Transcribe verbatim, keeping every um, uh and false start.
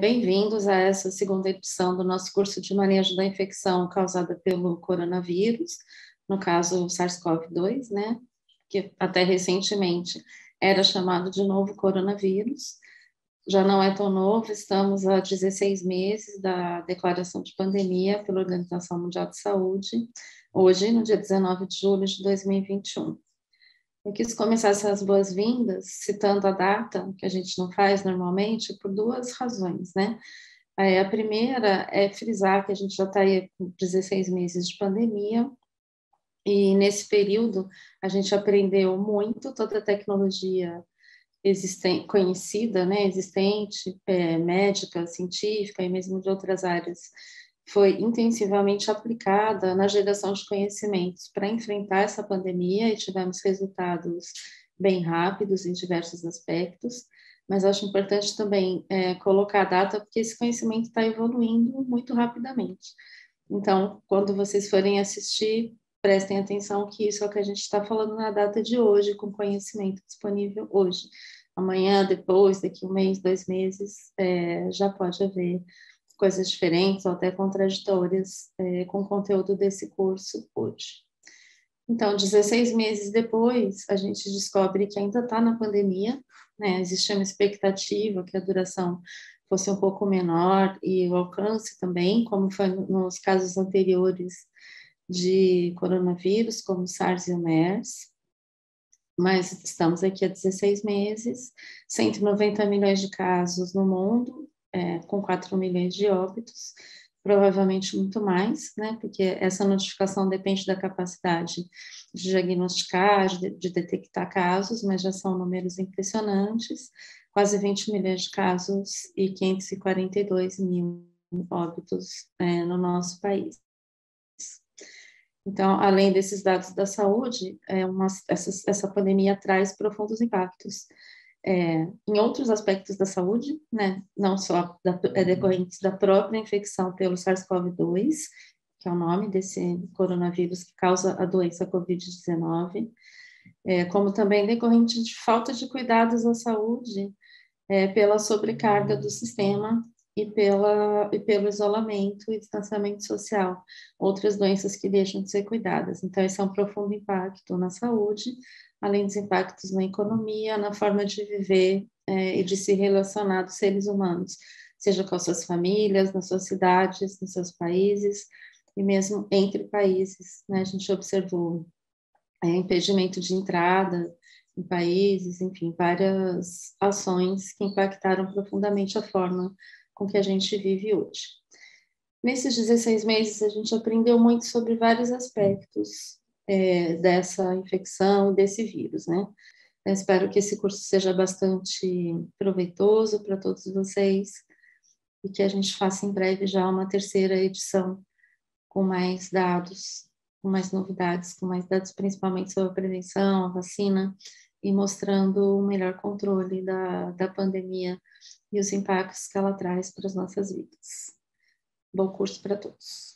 bem-vindos a essa segunda edição do nosso curso de manejo da infecção causada pelo coronavírus, no caso o SARS-CoV dois, né, que até recentemente era chamado de novo coronavírus. Já não é tão novo, estamos há dezesseis meses da declaração de pandemia pela Organização Mundial de Saúde, hoje, no dia dezenove de julho de dois mil e vinte e um. Eu quis começar essas boas-vindas citando a data, que a gente não faz normalmente, por duas razões, né? A primeira é frisar que a gente já está aí com dezesseis meses de pandemia, e nesse período a gente aprendeu muito, toda a tecnologia existente, conhecida, né, existente, é, médica, científica e mesmo de outras áreas, foi intensivamente aplicada na geração de conhecimentos para enfrentar essa pandemia e tivemos resultados bem rápidos em diversos aspectos, mas acho importante também é, colocar a data porque esse conhecimento está evoluindo muito rapidamente. Então, quando vocês forem assistir, prestem atenção que isso é o que a gente está falando na data de hoje, com conhecimento disponível hoje. Amanhã, depois, daqui um mês, dois meses, é, já pode haver coisas diferentes ou até contraditórias é, com o conteúdo desse curso hoje. Então, dezesseis meses depois, a gente descobre que ainda está na pandemia, né? Existe uma expectativa que a duração fosse um pouco menor e o alcance também, como foi nos casos anteriores de coronavírus, como o SARS e o MERS, mas estamos aqui há dezesseis meses, cento e noventa milhões de casos no mundo, é, com quatro milhões de óbitos, provavelmente muito mais, né, porque essa notificação depende da capacidade de diagnosticar, de, de detectar casos, mas já são números impressionantes, quase vinte milhões de casos e quinhentos e quarenta e dois mil óbitos é, no nosso país. Então, além desses dados da saúde, é uma, essa, essa pandemia traz profundos impactos é, em outros aspectos da saúde, né? Não só da, é, decorrentes da própria infecção pelo SARS-CoV dois, que é o nome desse coronavírus que causa a doença covid dezenove, é, como também decorrente de falta de cuidados à saúde, é, pela sobrecarga do sistema e, pela, e pelo isolamento e distanciamento social, outras doenças que deixam de ser cuidadas. Então, esse é um profundo impacto na saúde, além dos impactos na economia, na forma de viver é, e de se relacionar dos seres humanos, seja com as suas famílias, nas suas cidades, nos seus países, e mesmo entre países, né? A gente observou é, impedimento de entrada em países, enfim, várias ações que impactaram profundamente a forma com que a gente vive hoje. Nesses dezesseis meses, a gente aprendeu muito sobre vários aspectos é, dessa infecção, desse vírus, né? Eu espero que esse curso seja bastante proveitoso para todos vocês e que a gente faça em breve já uma terceira edição com mais dados, com mais novidades, com mais dados principalmente sobre a prevenção, a vacina, e mostrando o melhor controle da, da pandemia e os impactos que ela traz para as nossas vidas. Bom curso para todos.